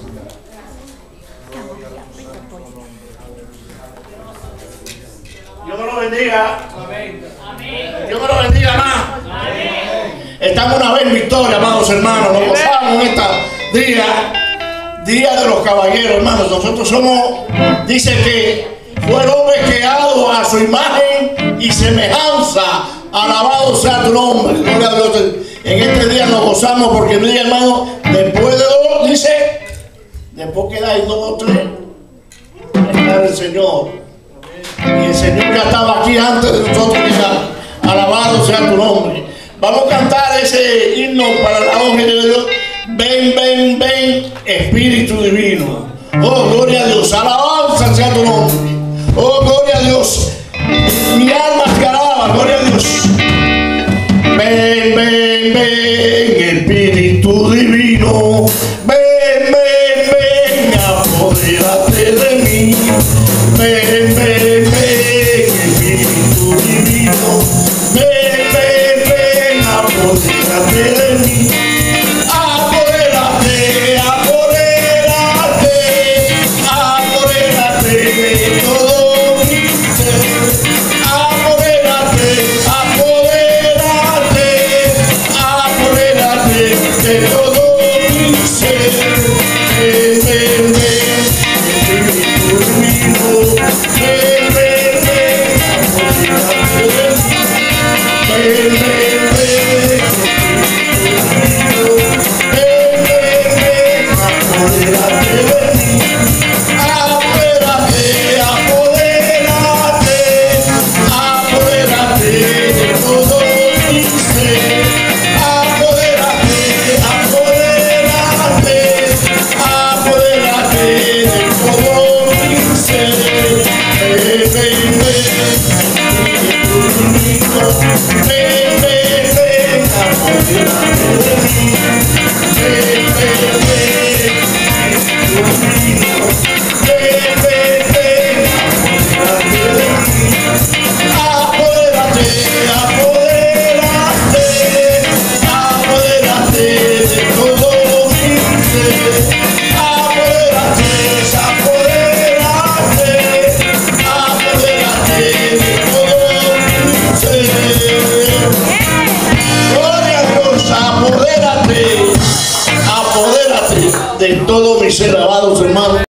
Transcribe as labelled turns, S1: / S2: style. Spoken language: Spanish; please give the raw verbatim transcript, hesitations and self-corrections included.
S1: Dios me lo bendiga. Dios me lo bendiga más. Estamos una vez en victoria, amados hermanos. Nos gozamos en esta día, día de los caballeros, hermanos. Nosotros somos, dice que fue el hombre creado a su imagen y semejanza. Alabado sea tu nombre. Gloria a Dios. En este día nos gozamos porque, mira, hermano, después de dos, dice, después que hay dos o tres, está el Señor. Y el Señor ya estaba aquí antes de nosotros llegar. Alabado sea tu nombre. Vamos a cantar ese himno para la honra de Dios. Ven, ven, ven, Espíritu Divino. Oh, gloria a Dios. Alabanza sea tu nombre. Oh, gloria a Dios. Mi alma te alaba, gloria a Dios. Ven, ven, ven, Espíritu Divino. Ven, ven, ven, apodérate de mí. Ven, ven, ven, Espíritu Divino. Ven, ven, ven, apodérate de mí. Apodérate, apodérate, apodérate de todo mi ser. Apodérate, apodérate, apodérate de todo mi ser. Ven, ven, ven, Espíritu Divino. Ven, ven, ven, apodérate de mí. Ven, ven, ven, Espíritu Divino. Ven, ven, ven, apodérate de mí. Apodérate, apodérate, apodérate de todo mi ser. Apodérate, apodérate, apodérate de todo mi ser. Ven, ven, ven, Espíritu Divino. Ven, ven, ven, apodérate.